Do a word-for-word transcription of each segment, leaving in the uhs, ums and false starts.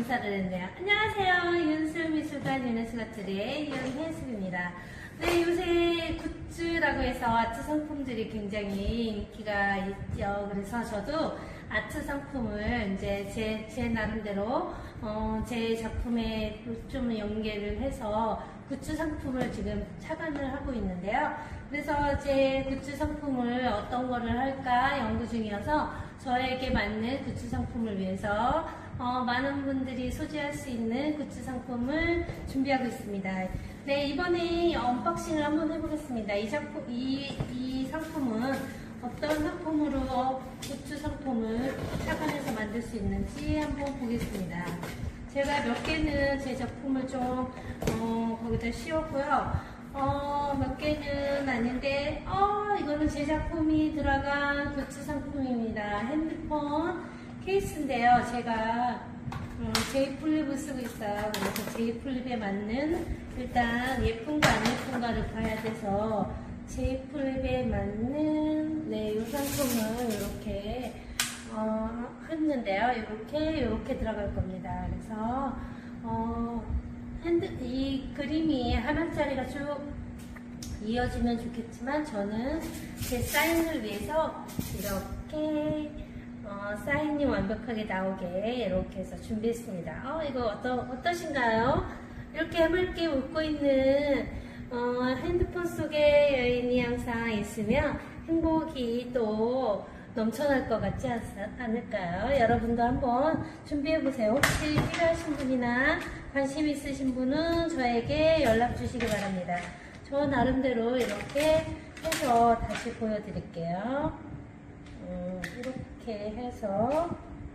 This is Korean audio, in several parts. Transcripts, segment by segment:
인사를 했네요. 안녕하세요. 윤슬미술관 윤혜수가트리의 윤혜수입니다. 네, 요새 굿즈라고 해서 아트 상품들이 굉장히 인기가 있죠. 그래서 저도 아트 상품을 이제 제, 제 나름대로 어, 제 작품에 좀 연계를 해서 굿즈 상품을 지금 착안을 하고 있는데요. 그래서 제 굿즈 상품을 어떤 거를 할까 연구 중이어서 저에게 맞는 굿즈 상품을 위해서 어, 많은 분들이 소지할 수 있는 굿즈 상품을 준비하고 있습니다. 네, 이번에 언박싱을 한번 해보겠습니다. 이 작품, 이, 이 상품은 어떤 상품으로 굿즈 상품을 착안해서 만들 수 있는지 한번 보겠습니다. 제가 몇 개는 제 작품을 좀 어, 거기다 씌웠고요. 어, 몇 개는 아닌데, 어, 이거는 제 작품이 들어간 굿즈 상품입니다. 핸드폰 케이스인데요. 제가 음, 제이플립을 쓰고 있어요. 그래서 제이플립에 맞는 일단 예쁜가 안 예쁜가를 봐야 돼서 제이플립에 맞는 네, 이 상품을 이렇게 어, 했는데요. 이렇게 이렇게 들어갈 겁니다. 그래서 어, 핸드, 이 그림이 하나짜리가 쭉 이어지면 좋겠지만 저는 제 사인을 위해서 이렇게 어, 사인이 완벽하게 나오게 이렇게 해서 준비했습니다. 어, 이거 어떠, 어떠신가요? 이렇게 해맑게 웃고 있는 어, 핸드폰 속에 여인이 항상 있으면 행복이 또 넘쳐날 것 같지 않, 않을까요? 여러분도 한번 준비해보세요. 혹시 필요하신 분이나 관심 있으신 분은 저에게 연락 주시기 바랍니다. 저 나름대로 이렇게 해서 다시 보여드릴게요. 음, 이렇게 해서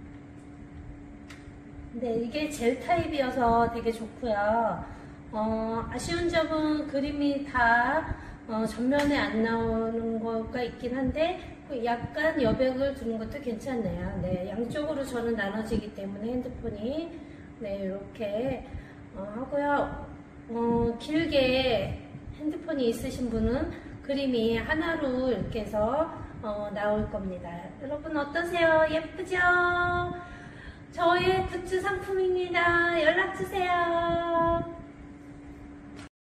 네, 이게 젤 타입이어서 되게 좋고요. 어, 아쉬운 점은 그림이 다 어, 전면에 안 나오는 거가 있긴 한데 약간 여백을 두는 것도 괜찮네요. 네, 양쪽으로 저는 나눠지기 때문에 핸드폰이 네, 이렇게 어, 하고요. 어, 길게 핸드폰이 있으신 분은 그림이 하나로 이렇게 해서 어, 나올 겁니다. 여러분 어떠세요? 예쁘죠? 저의 굿즈 상품입니다. 연락주세요.